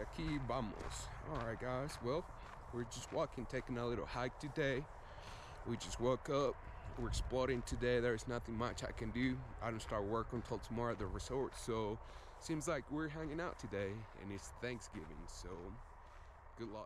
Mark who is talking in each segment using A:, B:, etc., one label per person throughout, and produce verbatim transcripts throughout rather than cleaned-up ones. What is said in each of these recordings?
A: aquí vamos. Alright guys, well, we're just walking, taking a little hike today. We just woke up, we're exploring today. There's nothing much I can do. I don't start work until tomorrow at the resort, so seems like we're hanging out today, and it's Thanksgiving, so good luck.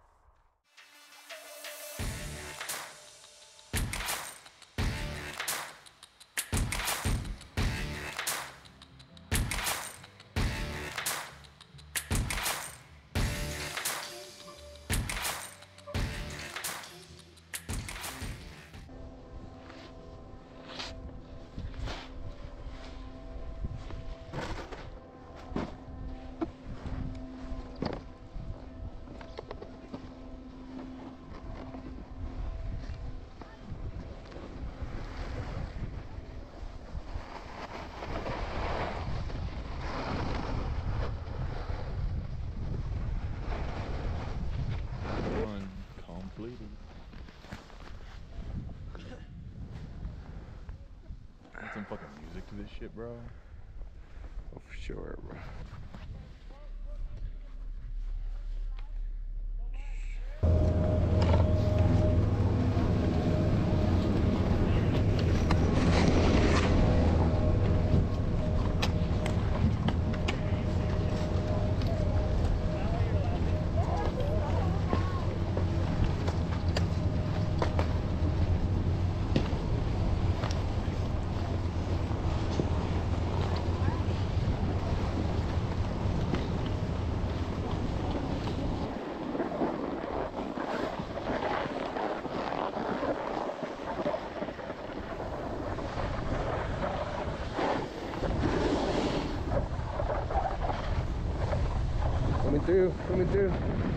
B: Completed. Add some fucking music to this shit, bro.
A: Oh, for sure, bro. Coming through, coming through.